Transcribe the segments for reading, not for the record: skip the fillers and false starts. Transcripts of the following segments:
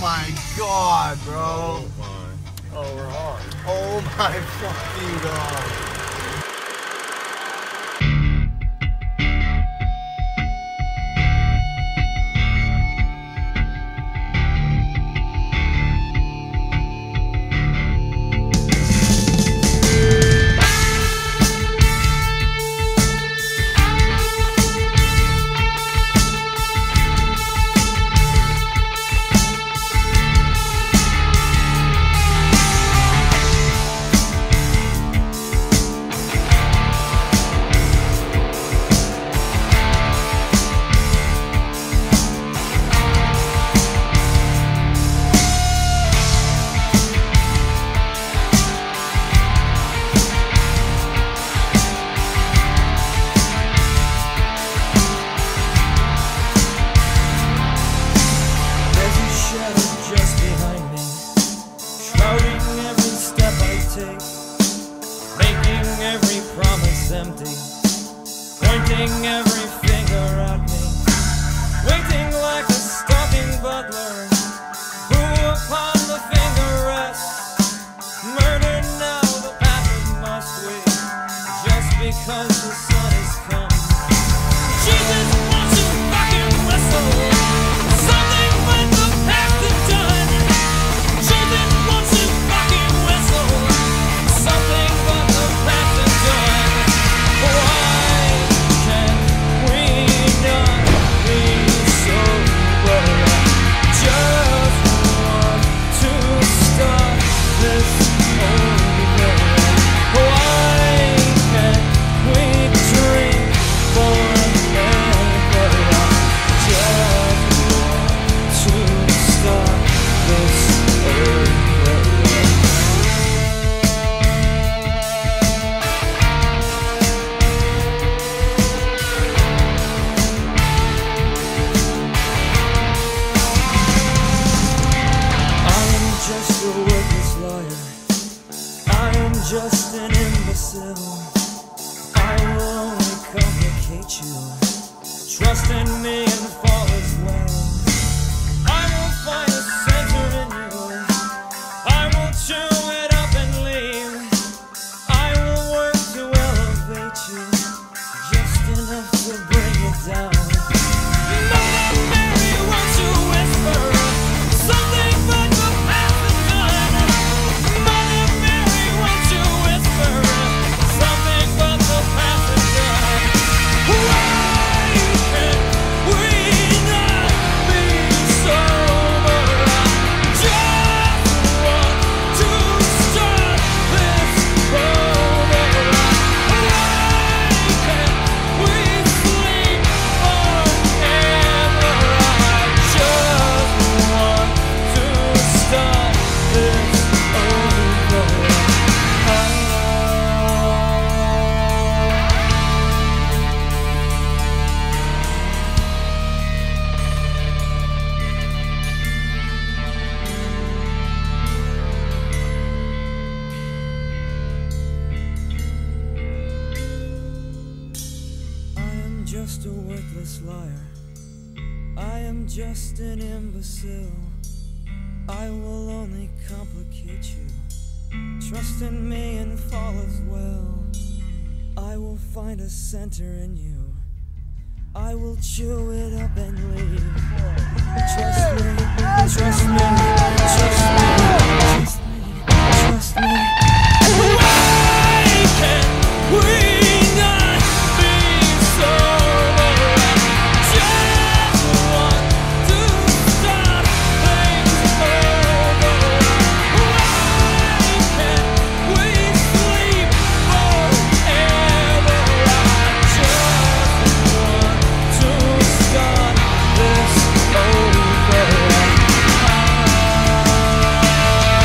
my god, bro. Oh, we're hard. Oh my fucking god. Making every promise empty, pointing every finger at me, waiting like a stalking butler, who upon the finger rests, murdered now the path must we, just because the sun is come. Jesus wants to fucking whistle, something when the past is done. Jesus wants to fucking whistle, something but the past is done. Why can't we not be sober? Just want to start this over. Why can't we drink forever? Just want to start this over. Just a worthless liar. I am just an imbecile. I will only complicate you. Trust in me and fall as well. I will find a center in you. I will chew it up and leave. I will work to elevate you, just enough to bring it down. Mother Mary, won't you whisper something but the past is done? Mother Mary, won't you whisper something but the past is done? Why can't we not be sober? I just want to start this over. Why can't we sleep forever? I just want to start this over. I am just a worthless liar. I am just an imbecile. I will only complicate you. Trust in me and fall as well. I will find a center in you. I will chew it up and leave. Trust me, trust me, trust me, trust me, trust me. Why can't we not be sober? Just want to start things over. Why can't we sleep forever? I just want to start this over.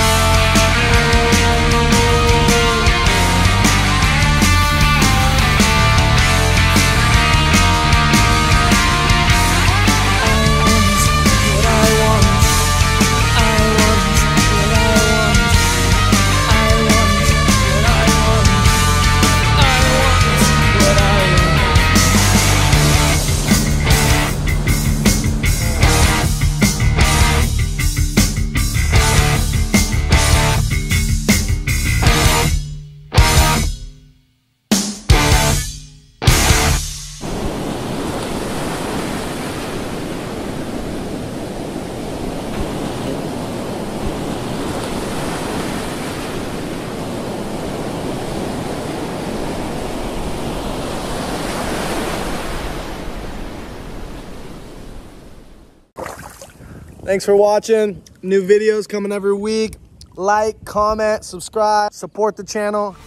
Thanks for watching. New videos coming every week. Like, comment, subscribe, support the channel.